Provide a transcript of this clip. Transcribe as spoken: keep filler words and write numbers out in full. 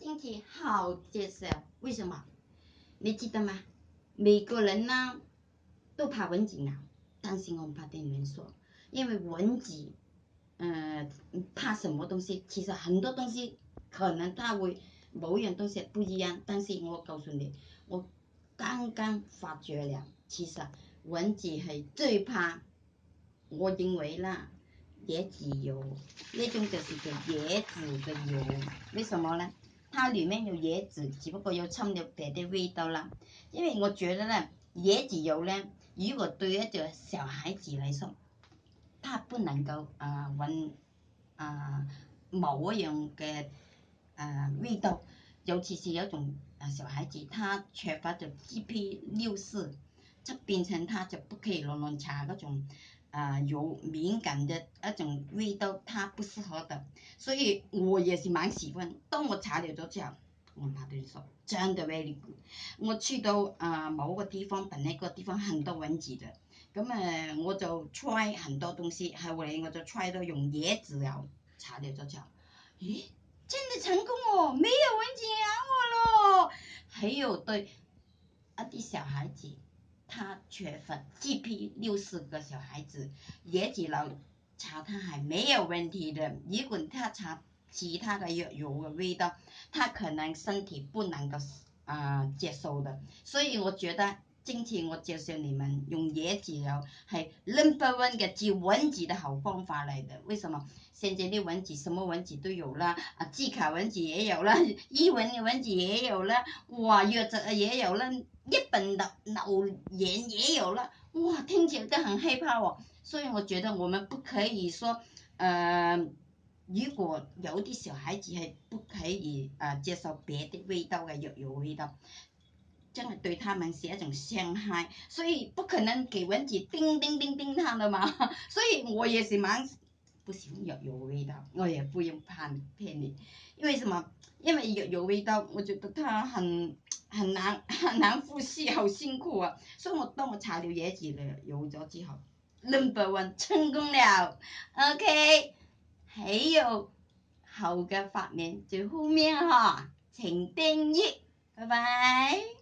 听起好接受，为什么？你记得吗？每个人呢都怕蚊子咬，但是我怕对你们说，因为蚊子，嗯、呃，怕什么东西？其实很多东西可能它会某样东西不一样，但是我告诉你，我刚刚发觉了，其实蚊子係最怕，我認為啦，椰子油呢種就是叫椰子的油，為什麼呢？它裡面有椰子，只不過有摻了別的味道啦。因為我覺得呢，椰子油呢，如果對一個小孩子來說，他不能夠啊聞啊某一樣嘅啊味道，尤其是有種啊小孩子，他缺乏咗 G P 六四，就變成他就不可以亂亂搽嗰種啊有敏感的一種味道，他不適合的。所以我也是蠻喜歡，當我搽了咗之後，我怕對你說，真的 very good。我去到啊某個地方，本來個地方很多蚊子的。咁誒，我就 try 很多東西，後來我就 try 到用椰子油搽了咗之後，咦，真的成功哦，沒有蚊子咬我咯。還有對一啲小孩子，他缺乏 G P 六四個小孩子，椰子油搽他係沒有問題的。如果他搽其他的藥油嘅味道，他可能身體不能夠啊、呃、接受的。所以我覺得。今天我介紹你們用椰子油係 number one 嘅治蚊子的好方法嚟的。為什麼？現在啲蚊子什麼蚊子都有啦，啊茲卡蚊子也有啦，伊蚊嘅蚊子也有啦，哇瘧疾也有啦，一病流流言也有啦，哇聽起來都很害怕喎。所以我覺得我們不可以說，呃，如果有啲小孩子係不可以啊、呃、接受別的味道嘅藥油味道。真係對他們是一種傷害，所以不可能給蚊子叮叮叮叮它的嘛。所以我也是蠻不喜歡藥油味道，我也不用怕騙你。因為什麼？因為藥油味道，我覺得它很很難很難呼吸，好辛苦啊。所以我當我搽了椰子油咗之後 ，number one 成功了。OK， 還有好嘅發明就後面哈，請訂閱，拜拜。